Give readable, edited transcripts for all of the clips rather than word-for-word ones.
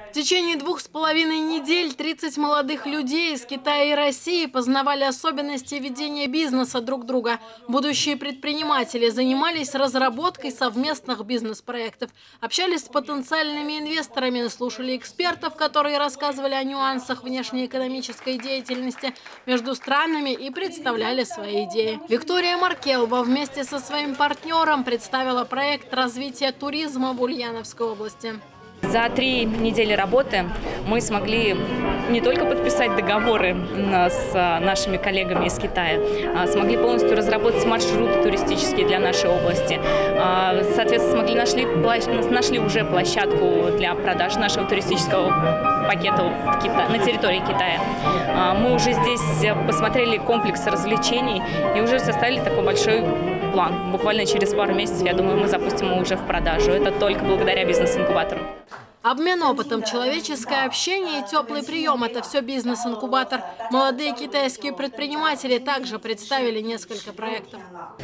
В течение 2,5 недель 30 молодых людей из Китая и России познавали особенности ведения бизнеса друг друга. Будущие предприниматели занимались разработкой совместных бизнес-проектов, общались с потенциальными инвесторами, слушали экспертов, которые рассказывали о нюансах внешнеэкономической деятельности между странами и представляли свои идеи. Виктория Маркелова вместе со своим партнером представила проект развития туризма в Ульяновской области. За 3 недели работы мы смогли не только подписать договоры с нашими коллегами из Китая, а смогли полностью разработать маршруты туристические для нашей области. Соответственно, нашли уже площадку для продаж нашего туристического пакета на территории Китая. Мы уже здесь посмотрели комплекс развлечений и уже составили такой большой план. Буквально через пару месяцев, я думаю, мы запустим его уже в продажу. Это только благодаря бизнес-инкубатору. Обмен опытом, человеческое общение и теплый прием – это все бизнес-инкубатор. Молодые китайские предприниматели также представили несколько проектов.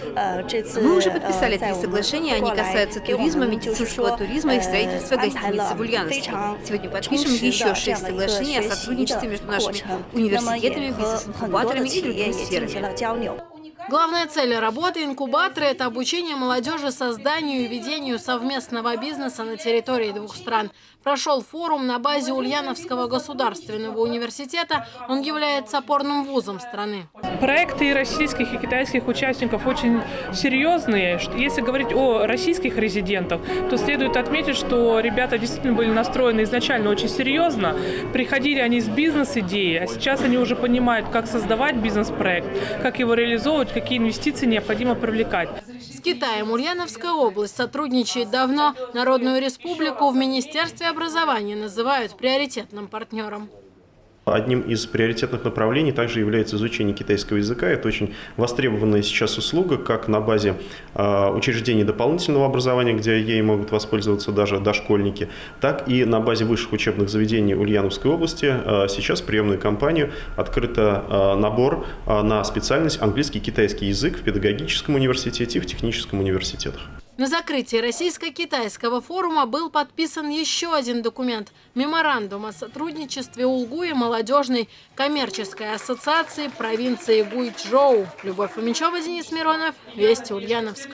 Мы уже подписали 3 соглашения, они касаются туризма, медицинского туризма и строительства гостиницы в Ульяновске. Сегодня подпишем еще 6 соглашений о сотрудничестве между нашими университетами, бизнес-инкубаторами и другими сферами. Главная цель работы инкубатора – это обучение молодежи созданию и ведению совместного бизнеса на территории 2 стран. Прошел форум на базе Ульяновского государственного университета. Он является опорным вузом страны. Проекты и российских, и китайских участников очень серьезные. Если говорить о российских резидентах, то следует отметить, что ребята действительно были настроены изначально очень серьезно. Приходили они с бизнес-идеей, а сейчас они уже понимают, как создавать бизнес-проект, как его реализовывать, какие инвестиции необходимо привлекать. С Китаем Ульяновская область сотрудничает давно. Народную республику в Министерстве образования называют приоритетным партнером. Одним из приоритетных направлений также является изучение китайского языка. Это очень востребованная сейчас услуга, как на базе учреждений дополнительного образования, где ей могут воспользоваться даже дошкольники, так и на базе высших учебных заведений Ульяновской области. Сейчас в приемную кампанию открыт набор на специальность английский и китайский язык в педагогическом университете и в техническом университетах. На закрытии российско-китайского форума был подписан еще один документ – меморандум о сотрудничестве Улгу и молодежной коммерческой ассоциации провинции Гуйчжоу. Любовь Фомичева, Денис Миронов, Вести, Ульяновск.